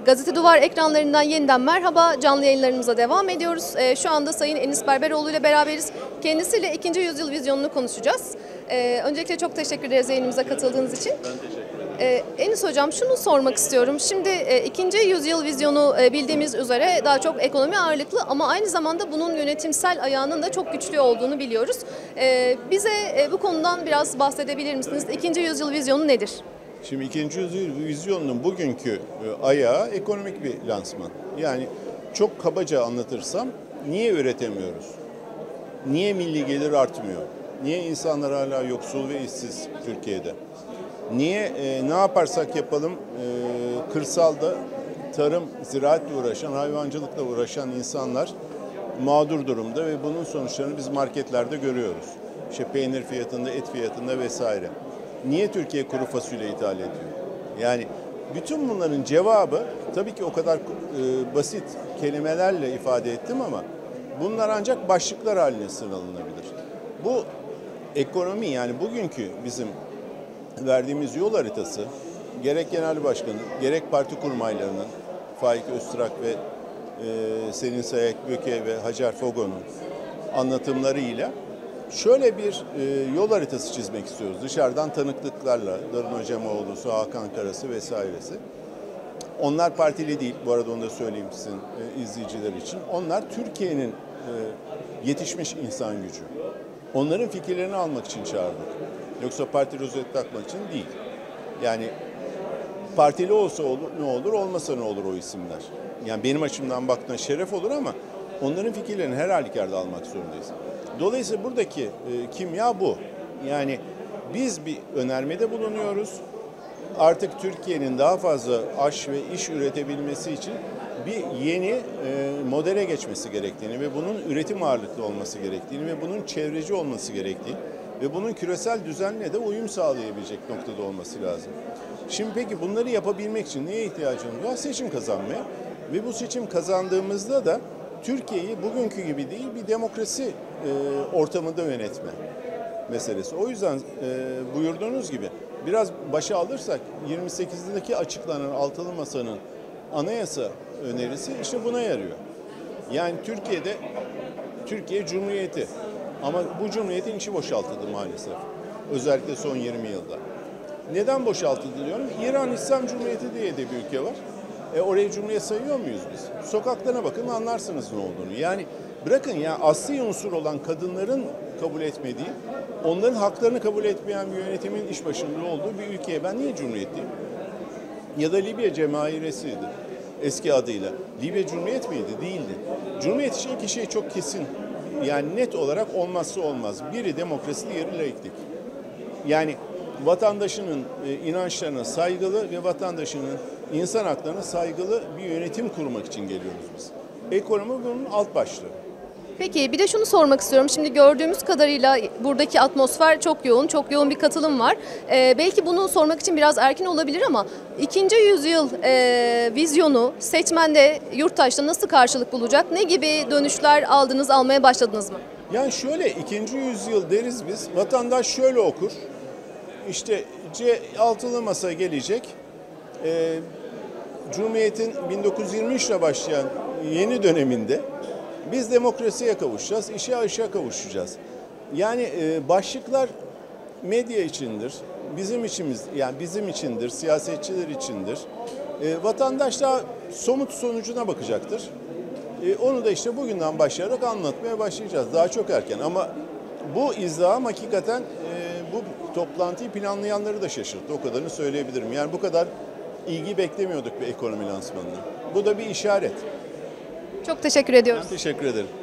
Gazete Duvar ekranlarından yeniden merhaba. Canlı yayınlarımıza devam ediyoruz. Şu anda Sayın Enis Berberoğlu ile beraberiz. Kendisiyle 2. yüzyıl vizyonunu konuşacağız. Öncelikle çok teşekkür ederiz yayınımıza katıldığınız için. Ben teşekkür ederim. Enis Hocam, şunu sormak istiyorum. Şimdi 2. yüzyıl vizyonu bildiğimiz üzere daha çok ekonomi ağırlıklı ama aynı zamanda bunun yönetimsel ayağının da çok güçlü olduğunu biliyoruz. Bize bu konudan biraz bahsedebilir misiniz? 2. yüzyıl vizyonu nedir? Şimdi 2. yüzyıl vizyonunun bugünkü ayağı ekonomik bir lansman. Yani çok kabaca anlatırsam niye üretemiyoruz? Niye milli gelir artmıyor? Niye insanlar hala yoksul ve işsiz Türkiye'de? Niye ne yaparsak yapalım kırsalda tarım, ziraatle uğraşan, hayvancılıkla uğraşan insanlar mağdur durumda ve bunun sonuçlarını biz marketlerde görüyoruz. İşte peynir fiyatında, et fiyatında vesaire. Niye Türkiye kuru fasulye ithal ediyor? Yani bütün bunların cevabı tabii ki o kadar basit kelimelerle ifade ettim ama bunlar ancak başlıklar haline sıralanabilir. Bu ekonomi, yani bugünkü bizim verdiğimiz yol haritası gerek genel başkanın gerek parti kurmaylarının Faik Öztürk ve Selin Sayek-Böke ve Hacer Fogo'nun anlatımlarıyla şöyle bir yol haritası çizmek istiyoruz. Dışarıdan tanıklıklarla Darın Hocamoğlu'su, Hakan Karası vesairesi. Onlar partili değil, bu arada onu da söyleyeyim sizin izleyiciler için. Onlar Türkiye'nin yetişmiş insan gücü. Onların fikirlerini almak için çağırdık. Yoksa parti rozeti takmak için değil. Yani partili olsa olur, ne olur, olmasa ne olur o isimler. Yani benim açımdan baktığında şeref olur ama onların fikirlerini her halükarda almak zorundayız. Dolayısıyla buradaki kimya bu. Yani biz bir önermede bulunuyoruz. Artık Türkiye'nin daha fazla aş ve iş üretebilmesi için bir yeni modele geçmesi gerektiğini ve bunun üretim ağırlıklı olması gerektiğini ve bunun çevreci olması gerektiğini ve bunun küresel düzenle de uyum sağlayabilecek noktada olması lazım. Şimdi peki bunları yapabilmek için neye ihtiyacımız var? Seçim kazanmaya. Ve bu seçim kazandığımızda da Türkiye'yi bugünkü gibi değil bir demokrasi ortamında yönetme meselesi. O yüzden buyurduğunuz gibi biraz başa alırsak 28'deki açıklanan Altılı Masa'nın anayasa önerisi işte buna yarıyor. Yani Türkiye Cumhuriyeti ama bu Cumhuriyet'in içi boşaltıldı maalesef. Özellikle son 20 yılda. Neden boşaltıldı diyorum? İran İslam Cumhuriyeti diye de bir ülke var. Orayı Cumhuriyet sayıyor muyuz biz? Sokaklarına bakın anlarsınız ne olduğunu. Yani bırakın ya asli unsur olan kadınların kabul etmediği, onların haklarını kabul etmeyen bir yönetimin iş başında olduğu bir ülkeye ben niye Cumhuriyet diyeyim? Ya da Libya Cemahiresiydi eski adıyla. Libya Cumhuriyet miydi? Değildi. Cumhuriyet için iki şey çok kesin. Yani net olarak olmazsa olmaz. Biri demokrasi, diğeri laiklik. Yani vatandaşının inançlarına saygılı ve vatandaşının insan haklarına saygılı bir yönetim kurmak için geliyoruz biz. Ekonomi bunun alt başlığı. Peki bir de şunu sormak istiyorum. Şimdi gördüğümüz kadarıyla buradaki atmosfer çok yoğun, çok yoğun bir katılım var. Belki bunu sormak için biraz erken olabilir ama 2. yüzyıl vizyonu seçmende, yurttaşta nasıl karşılık bulacak? Ne gibi dönüşler aldınız, almaya başladınız mı? Yani şöyle 2. yüzyıl deriz biz. Vatandaş şöyle okur. İşte Altılı Masa gelecek. Cumhuriyet'in 1923 ile başlayan yeni döneminde biz demokrasiye kavuşacağız, işe kavuşacağız. Yani başlıklar medya içindir, bizim içindir, siyasetçiler içindir. Vatandaş da somut sonucuna bakacaktır. Onu da işte bugünden başlayarak anlatmaya başlayacağız. Daha çok erken ama bu izdiham hakikaten bu toplantıyı planlayanları da şaşırttı. O kadarını söyleyebilirim. Yani bu kadar ilgi beklemiyorduk bir ekonomi lansmanına. Bu da bir işaret. Çok teşekkür ediyoruz. Ben teşekkür ederim.